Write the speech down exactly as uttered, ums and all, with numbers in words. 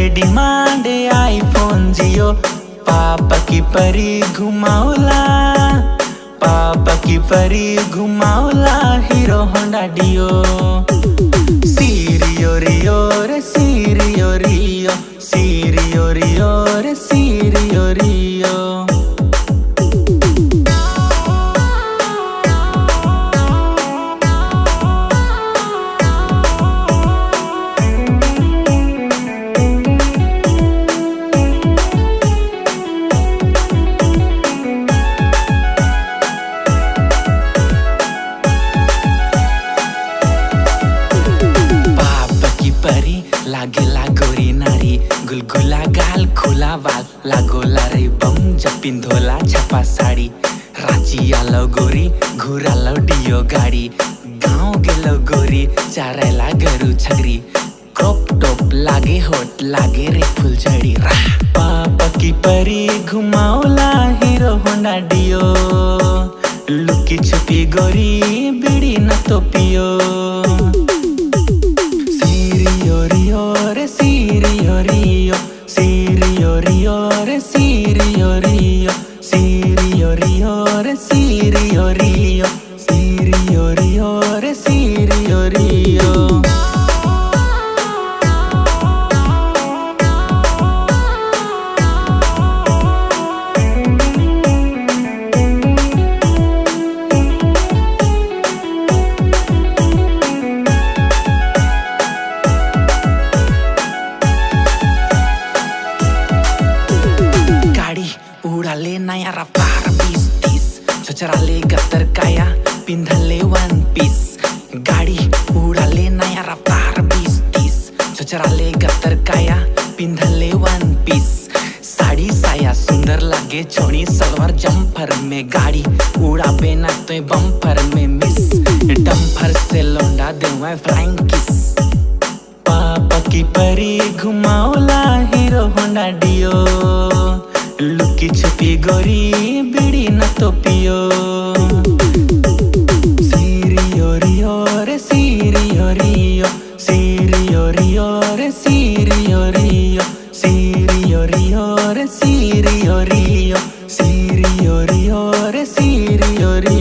Demand iPhone जियो। पापा की परी घुमाओला, पापा की परी घुमाओला हीरो होंडा डियो। सी रियो रियो रे सी रियो रियो, सी रियो रियो रे सी रियो रियो। लागेला गोरी नारी, गुलगुला गाल खुला वाल, लागोला रे बम जब पिंधोला छपा साड़ी। रांची आलो गोरी घुरालो डियो गाड़ी, गाँव गेलो गोरी चारेला गरु छगरी। क्रॉप टॉप लागे होट लागे रे फुलझड़ी। पापा की परी घुमाओला हीरो होंडा डियो। लुकी छुपी गोरी बीड़ी न तो पियो। सी रियो रियो, सी रियो रियो रे सी रियो रियो, सी रियो रियो रे सी रियो रियो, सी रियो रियो रे सी रियो रियो। उड़ाले नया रफ्तार बीस तीस, छचराले गतर काया पिंधले वन पीस। गाड़ी उड़ाले नया रफ्तार बीस तीस, छचराले गतर काया पिंधले वन पीस। साड़ी साया सुंदर लागे छोड़ी सलवार जम्फर में। गाड़ी उड़ाबे ना तो बम्फर में मिस, डम्फर से लौंडा दूं फ्लाइंग किस। पापा की परी घुमाओला हीरो होंडा डियो। लुकी छुपी गोरी बीड़ी न तो पियो। सी रियो रियो रे सी रियो रियो, सी रियो रियो रे सी रियो रियो, सी रियो रियो रे सी रियो रियो, सी रियो रियो रे सी रियो रियो।